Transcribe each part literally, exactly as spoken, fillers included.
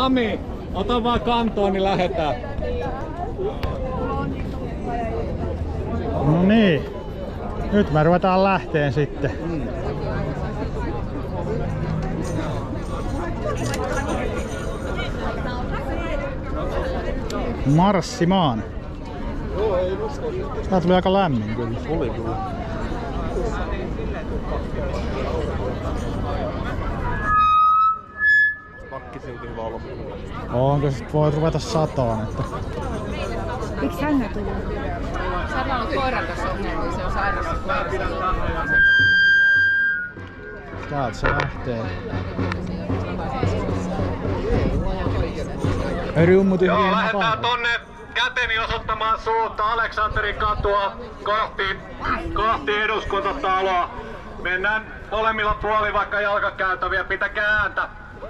Sami, ota vaan kantoon, niin lähetään. No niin. Nyt me ruvetaan lähteen sitten. Mm. Marssimaan. Joo, ei usko. Tää tuli aika lämmin kyllä. Oli kyllä. Pakki silti hyvä olla. Onko sit voi ruveta sataan, että... Miksi hän tuli? Sä on koiran kanssa ongelmia, se on sairas koira. Täältä se lähtee. Rummu Joo, lähdetään tonne käteni osoittamaan suunta Aleksanterin katua kohti, kohti eduskuntataloa. Mennään molemmilla puolin vaikka jalkakäytäviä, pitäkää ääntä.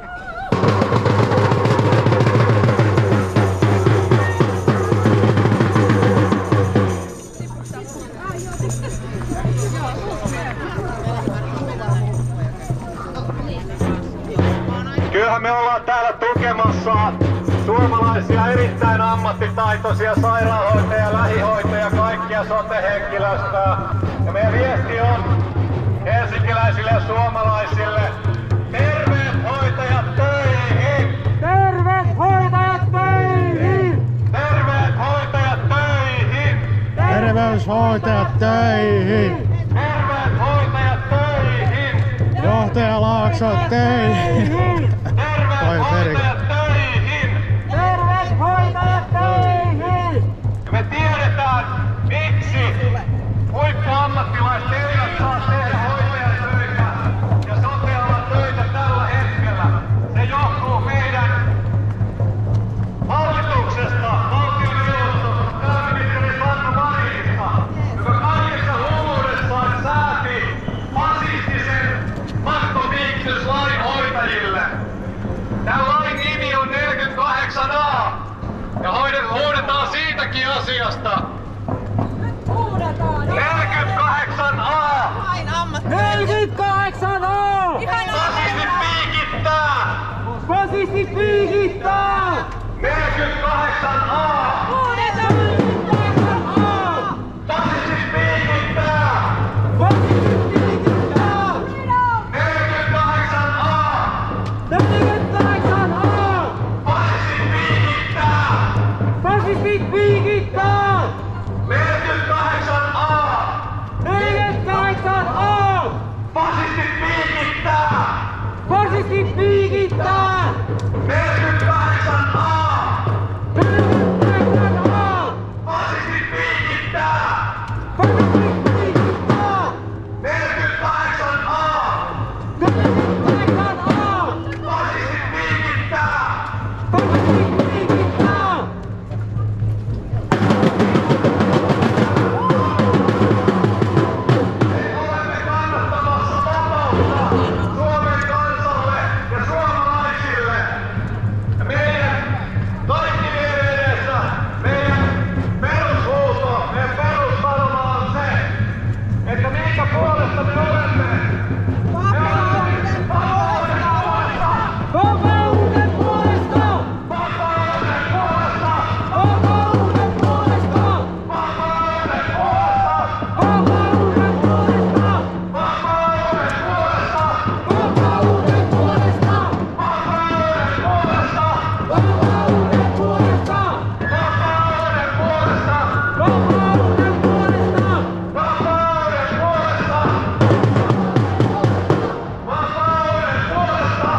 Kyllähän me ollaan täällä tukemassa suomalaisia erittäin ammattitaitoisia sairaanhoitajia, lähihoitajia, kaikkia sote-henkilöstöä. Ja meidän viesti on helsinkiläisille ja suomalaisille: terveet hoitajat töihin! Terveet hoitajat töihin! Terveet hoitajat töihin! Terveyshoitajat töihin! Terveet hoitajat töihin! Johtaja Laakso töihin! Terveet hoitajat töihin! Terveet hoitajat töihin! Ja me tiedetään, miksi huippuammattilaiset eivät saa tehdä hoitajan töitä ja sote-alan töitä tällä hetkellä. Se johtuu meidän hallituksesta, valtioneuvostosta, pääministeri Sanna Marinista, joka kaikessa hulluudessaan sääti fasistisen pakkopiikityslain hoitajille. Tämän lain nimi on neljäkymmentäkahdeksan A ja huudetaan siitäkin asiasta. neljäkymmentäkahdeksan A! neljäkymmentäkahdeksan A! Fasistit piikittää! Fasistit piikittää! neljäkymmentäkahdeksan A! Fasistit piikittää! Fasistit piikittää! neljäkymmentäkahdeksan A! neljäkymmentäkahdeksan A! Fasistit piikittää! Fasistit piikittää! neljäkymmentäkahdeksan A! neljäkymmentäkahdeksan A! Fasistit piikittää! Fasistit piikittää! neljäkymmentäkahdeksan A! neljäkymmentäkahdeksan A! Fasistit piikittää! Fasistit piikittää! neljäkymmentäkahdeksan A! neljäkymmentäkahdeksan A! Fasistit piikittää! Fasistit piikittää! Olemme kannattamassa vapautta Suomen kansalle ja suomalaisille. Ja meidän kaikki meidän edessä, meidän perushuuto, meidän perussanoma on se, että minkä puolesta me olemme. Me olemme vapauden puolesta! Vapauden puolesta! Vapauden puolesta! Vapauden puolesta! Vapauden puolesta! Vapauden puolesta! Vapauden puolesta! Vapauden puolesta! Vapauden puolesta! Vapauden puolesta! Vapauden puolesta! Vapauden puolesta! Vapauden puolesta! Vapauden puolesta!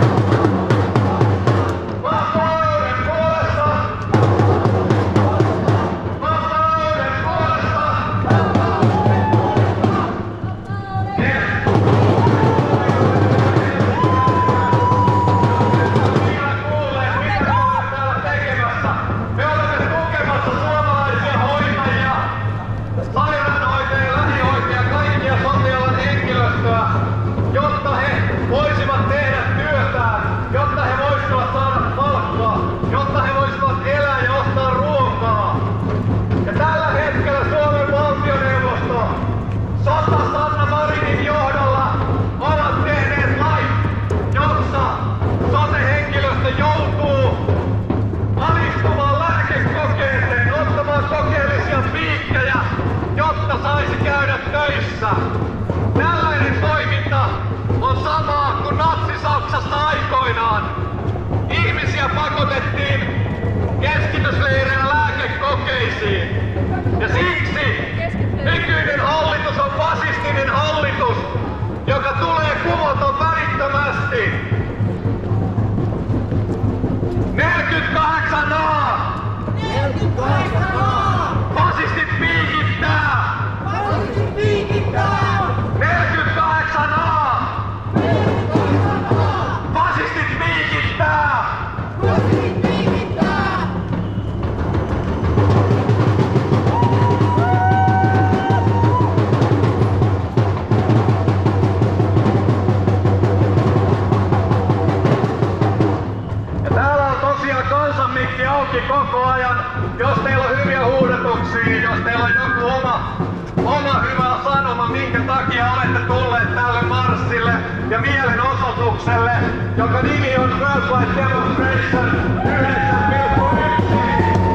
Vapauden puolesta! Vapauden Me olemme tukemassa suomalaisia hoitajia, sairaanhoitajia, lähihoitajia, kaikkia sote-alan henkilöstöä, jotta he voisivat tehdä työtään, jotta he voisivat saada palkkaa, jotta he voisivat elää ja ostaa ruokaa. Ja tällä hetkellä Suomen valtioneuvosto sota Sanna Marinin johdolla ovat tehneet lait, jossa sote-henkilöstö joutuu pakotettiin keskitysleireillä lääkekokeisiin. Ja siksi nykyinen hallitus on fasistinen hallitus, joka tulee kumota välittömästi. neljäkymmentäkahdeksan A! neljäkymmentäkahdeksan A! Fasistit piikittää! Fasistit piikittää! neljäkymmentäkahdeksan A! neljäkymmentäkahdeksan A! Fasistit piikittää! Fasistit piikittää! Ja täällä on tosiaan kansanmikki auki koko ajan. Jos teillä on hyviä huudetuksia, jos teillä on joku oma, oma hyvä sanoma, minkä takia olette tulleet tälle marssille ja mielenosoitukselle, joka nimi on Girls Like Demonstration yhdeksän pilkku yksi.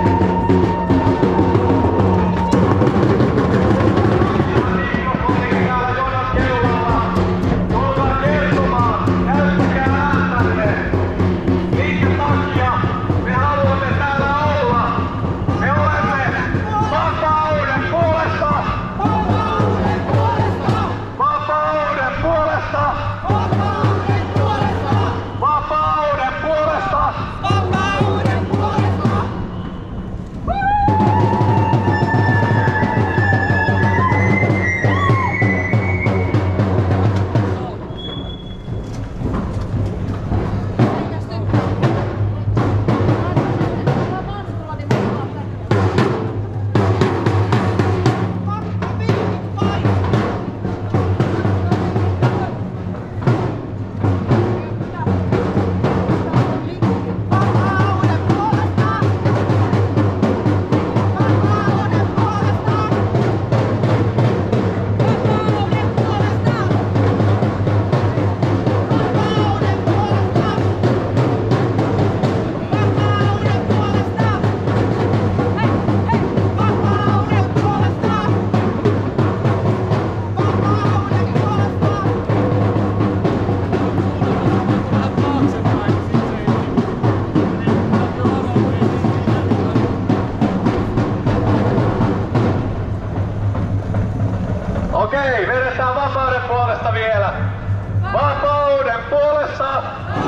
Okei, vedetään vapauden puolesta vielä. Vapauden puolesta!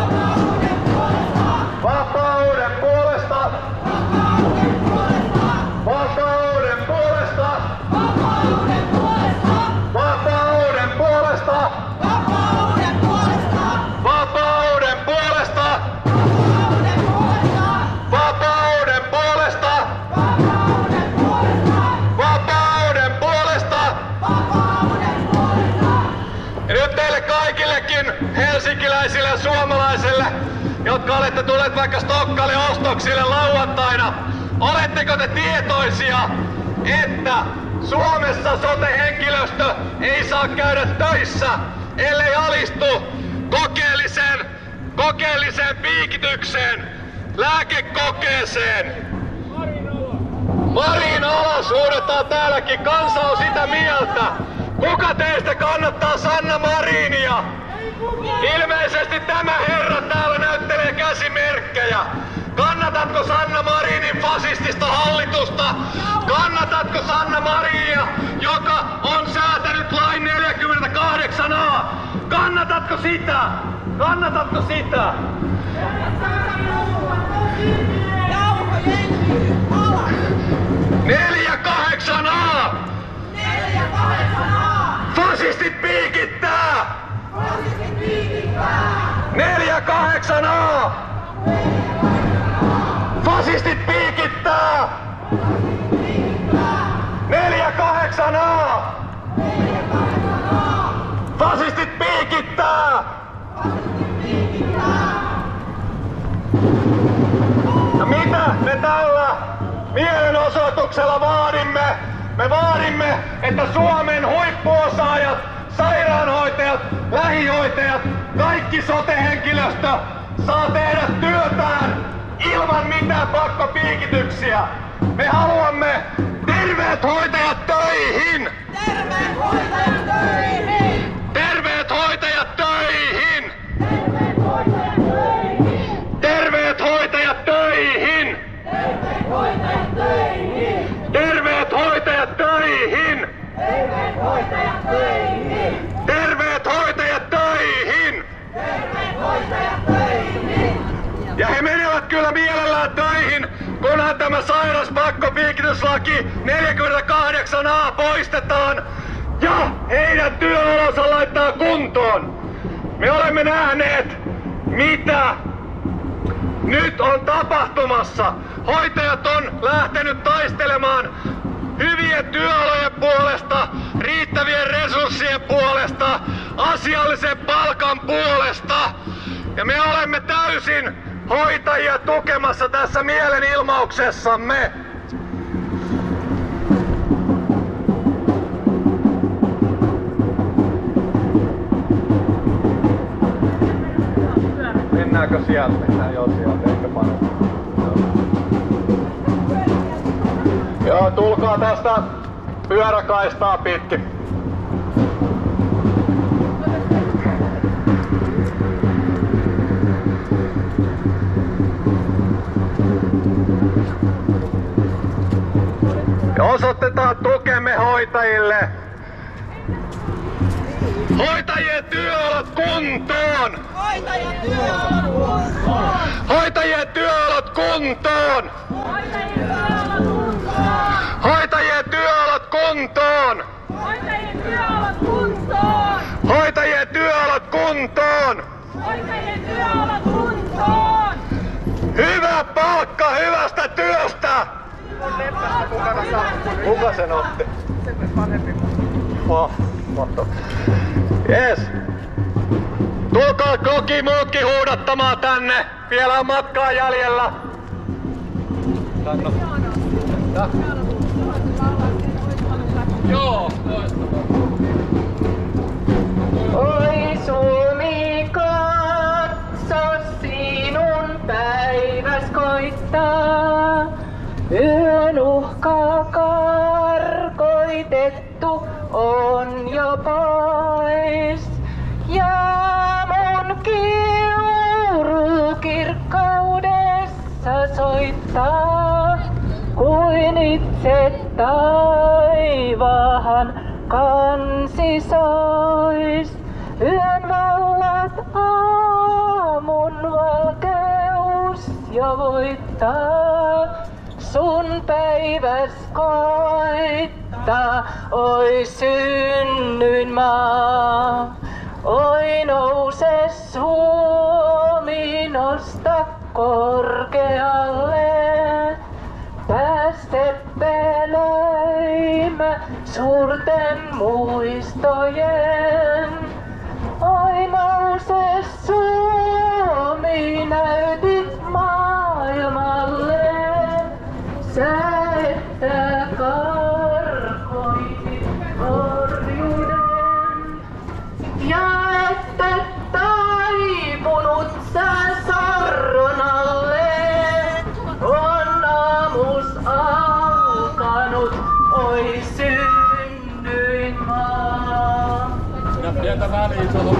Vapauden puolesta! Vapauden puolesta! Vapauden puolesta! Vapauden puolesta! Vapauden puolesta! Vapauden puolesta! Vapauden puolesta! Vapauden puolesta! Vapauden puolesta! Vapauden puolesta! Vapauden puolesta! Ja nyt teille kaikillekin helsinkiläisille ja suomalaisille, jotka olette tulleet vaikka Stokkalle ostoksille lauantaina, oletteko te tietoisia, että Suomessa sote-henkilöstö ei saa käydä töissä, ellei alistu kokeelliseen, kokeelliseen piikitykseen, lääkekokeeseen? Marin alas huudetaan täälläkin, kansa on sitä mieltä. Kuka teistä kannattaa Sanna Marinia? Ilmeisesti tämä herra täällä näyttelee käsimerkkejä. Kannatatko Sanna Marinin fasistista hallitusta? Kannatatko Sanna Marinia, joka on säätänyt lain neljäkymmentäkahdeksan A? Kannatatko sitä? Kannatatko sitä? Jauho jengi! Alas! neljäkymmentäkahdeksan A! neljäkymmentäkahdeksan A! Fasistit piikittää! Fasistit piikittää! neljäkymmentäkahdeksan A! Fasistit piikittää! neljäkymmentäkahdeksan A! Fasistit piikittää! Ja mitä me tällä mielenosoituksella vaadimme? Me vaadimme, että Suomen huippuosaajat, sairaanhoitajat, lähihoitajat, kaikki sote-henkilöstö saa tehdä työtään ilman mitään pakkopiikityksiä. Me haluamme terveet hoitajat töihin! Terveet hoitajat töihin! Terveet hoitajat töihin! Terveet hoitajat töihin! Terveet hoitajat töihin! kyllä mielellään töihin, kunhan tämä sairas pakkopiikityslaki neljäkymmentäkahdeksan A poistetaan ja heidän työolonsa laittaa kuntoon. Me olemme nähneet, mitä nyt on tapahtumassa. Hoitajat on lähtenyt taistelemaan hyvien työolojen puolesta, riittävien resurssien puolesta, asiallisen palkan puolesta. Ja me olemme täysin hoitajia tukemassa tässä mielenilmauksessamme. Mennäänkö sieltä? Mennään jo sieltä, ehkä parempi. Joo, tulkaa tästä pyöräkaistaa pitkin. Ja osoitetaan tukemme hoitajille. Hoitajien työolot kuntoon! Hoitajien työolot kuntoon! Hoitajien työolot kuntoon! Hoitajien työolot kuntoon! Hoitajien työolot kuntoon! Hoitajien työolot kuntoon! Hoitajien työolot kuntoon! Hyvä palkka hyvästä työstä! Kuka sen otti? Oh, mahtavaa. Jes. Tulkaa koki muutkin huudattamaan tänne. Vielä on matkaa jäljellä. Sanno. Joo, loistavaa. Oi Suomi, katso sinun päiväs koittaa. Yön uhka karkoitettu on jo pois. Ja mun kiuru kirkkaudessa soittaa, kuin itse taivaan kansi sois. Yön vallat aamun valkeus jo voittaa. Sun päiväs koittaa, oi synnyinmaa. Oi nouse Suomi, nosta korkealle. Päästeppelöimä suurten muistojen. Oi nouse Suomi, näytit maailmalle. Sä että karkoitit orjuuden. Ja että taipunut sä sorronalle. On aamus alkanut, oi synnyinmaa. Pidä pientä väliin, sano.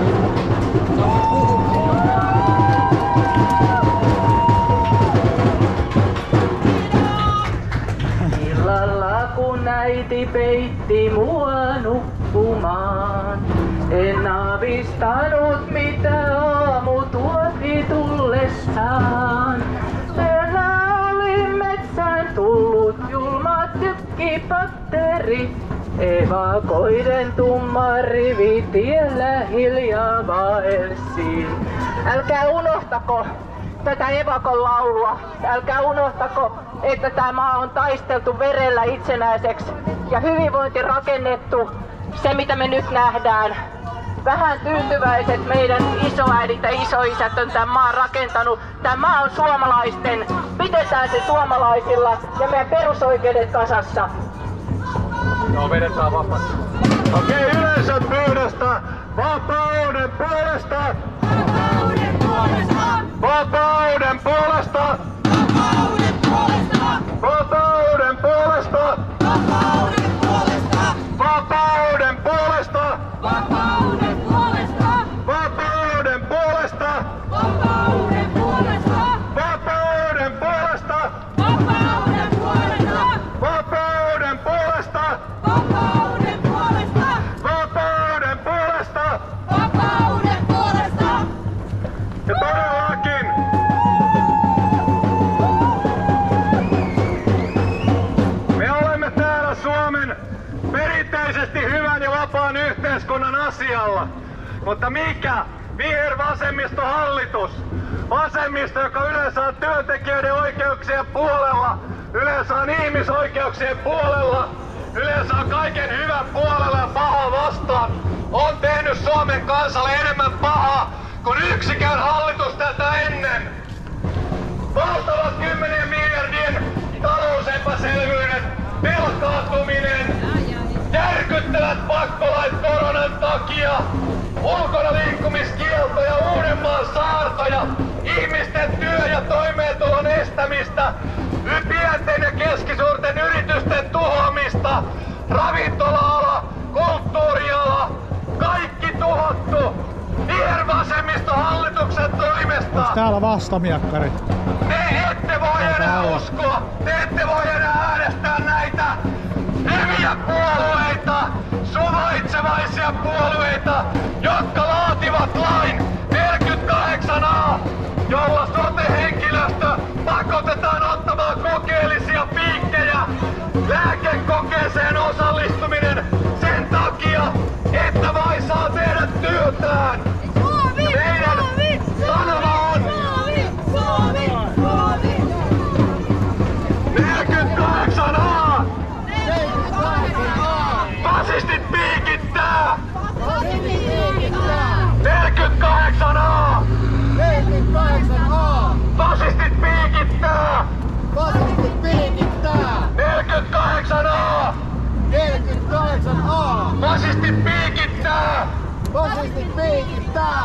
Illalla kun äiti peitti mua nukkumaan, en aavistanut mitä aamu tuotti tullessaan. Täällä oli metsään tullut julma tykkipatteri, evakoiden tumma rivi tiellä hiljaa vaelsiin. Älkää unohtako tätä evakon laulua. Älkää unohtako, että tämä maa on taisteltu verellä itsenäiseksi ja hyvinvointi rakennettu, se mitä me nyt nähdään. Vähän tyytyväiset meidän isoäidit ja isoisät on tämän maan rakentanut. Tämä maa on suomalaisten. Pidetään se suomalaisilla ja meidän perusoikeudet kasassa. Joo, vedetään vapaasti. Okei, yleisön pyydöstä. Vapauden puolesta! Vapauden puolesta! Vapauden puolesta! Vapauden puolesta! Vapauden puolesta! Vapauden puolesta! Vapauden puolesta! Vapauden puolesta! Vapauden puolesta! Vapauden puolesta! Vapauden puolesta! Vapauden puolesta! Vapauden puolesta! Vapauden puolesta! Vapauden puolesta! Vapauden puolesta! Ja todellakin Mutta mikä? Vihervasemmistohallitus. Vasemmisto, joka yleensä on työntekijöiden oikeuksien puolella, yleensä on ihmisoikeuksien puolella, yleensä on kaiken hyvän puolella ja pahaa vastaan, on tehnyt Suomen kansalle enemmän pahaa kuin yksikään hallitus tätä ennen. Valtavat kymmenien miljardien talousepäselvyydet, velkaantuminen, järkyttävät pakkolait koronan takia, ulkona liikkumiskielto ja Uudenmaan saartoja, ihmisten työ- ja toimeentulon estämistä, pienten ja keskisuurten yritysten tuhoamista, ravintola-ala, kulttuuriala, kaikki tuhottu vihervasemmistohallituksen toimesta. Onks täällä vastamiakkarit? Te ette voi enää uskoa, te ette voi enää äänestää näitä hyviä puolueita, suvaitsevaisia puolueita, jotka laativat lain neljäkymmentäkahdeksan a, jolla sote-henkilöstö pakotetaan ottamaan kokeellisia piikkejä lääkekokeeseen osallistuminen sen takia, että vai saa tehdä työtään. Suomi! Meidän Suomi! sanoma on Suomi! Suomi! Suomi! neljäkymmentäkahdeksan a! neljäkymmentäkahdeksan a! Fasistit piikittää! Fasistit piikittää! neljäkymmentäkahdeksan a! neljäkymmentäkahdeksan a! Fasistit piikittää! Fasistit piikittää! neljäkymmentäkahdeksan a! neljäkymmentäkahdeksan a! Fasistit piikittää! Fasistit piikittää!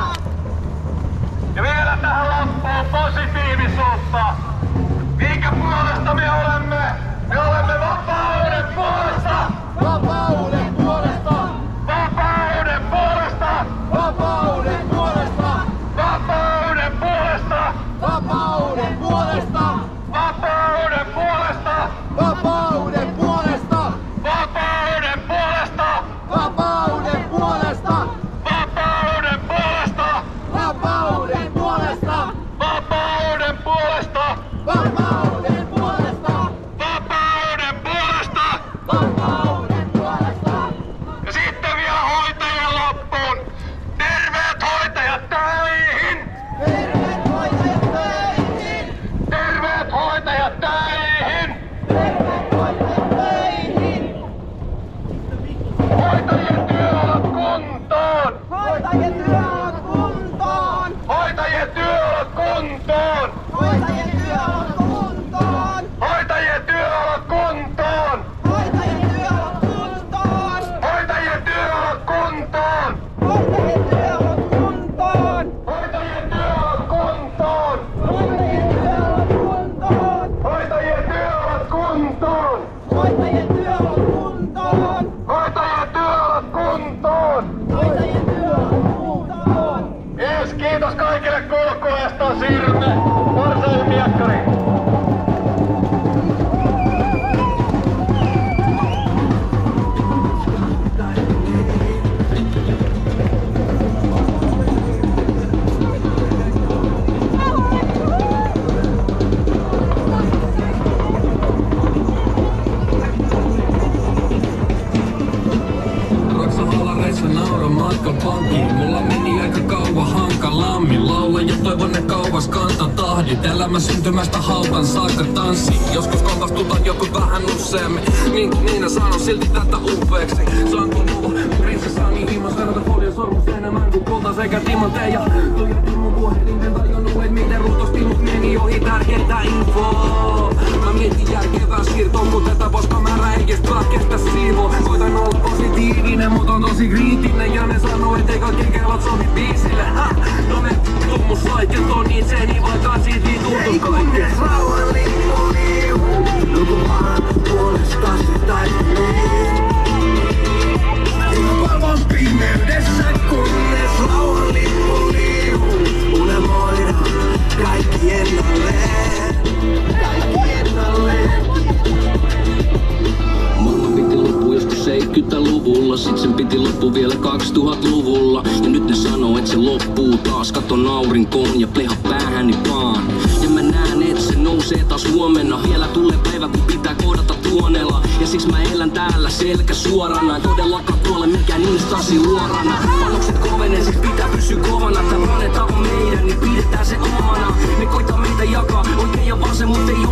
Ja vielä tähän loppuun positiivisuutta! Minkä puolesta me olemme? Me olemme vapauden puolesta! Vapauden puolesta! Vapauden puolesta! Vapauden puolesta! Vapauden puolesta! Vapauden puolesta! Vapauden puolesta! Vapauden puolesta! Vapauden puolesta! Vapauden puolesta! Vapauden puolesta! Vapauden puolesta! Vapauden puolesta! Vapauden puolesta! Vapauden puolesta! Vapauden puolesta! Ja sitten vielä hoitajien loppuun! Terveet hoitajat töihin! Terveet hoitajat töihin! Terveet hoitajat töihin! Terveet hoitajat töihin! Hoitajien työolot kuntoon! Hoitajien työolot kuntoon! Hoitajien työolot kuntoon! Hoitajien työolot kuntoon! Hoitajien työolot kuntoon! Hoitajien työolot kuntoon! Hoitajien työolot kuntoon! Hoitajien työolot kuntoon! Hoitajien työolot kuntoon! Hoitajien työolot kuntoon! Hoitajien työolot kuntoon! Hoitajien työolot kuntoon! Hoitajien työolot kuntoon! Hoitajien työolot kuntoon! Ees, kiitos kaikille kulkueesta, Sirme! Marsaili Miekkari! Raksahalareissa naura matka pankkiin. Mulla meni aika kauan hankalammin. Laula ja toivon ne kauas kanta tahdit. Elämä syntymästä hautan saakka tanssi. Joskus kompastutaan joku vähän useammin. Niin, niin sanon silti tätä upeeksi. Saan kun mulla prinsessani himas verrata folio sormus enemmän kuin kulta sekä timantteja. Tuijotin mun puhelinten tajunnut, et miten ruutosti mut meni ohi tärkeintä infoa. Mä mietin järkevää siirtoa, kun tätä koska määrä ei kestää kestä siivoa. Koitan olla positiivinen, mut on tosi kriittinen. Ja ne sanoo, ettei kaikki kellot sovi biisille. Ha! No ne tummus laiket on itseni, vaikka siitä niin tuntuu kaikkeen. Rauhan lippu liiuu, joku maan puolestasi taistelee. Ihan valvon pimeydessä, kunnes rauhan lippu liiuu. Unelmoidaan kaikki ennalleen, kaikki ennalleen. Maailman piti loppua joskus seitsemänkymmentäluvulla, sit sen piti loppu vielä kaksituhattaluvulla. Ja nyt ne sanoo, et se loppuu taas, katon aurinkoon ja pleha päähäni vaan. Ja mä näen, et se nousee taas huomenna. Vielä tulee päivä, kun pitää kohdata suonella. Ja siksi mä elän täällä selkä suorana. En todellakaan kuole mikään instanssi luorana. Panokset kovenee, siis pitää pysyä kovana. Tää planeta on meidän, niin pidetään se omana. Ne koittaa meitä jakaa oikein ja vasen, mut ei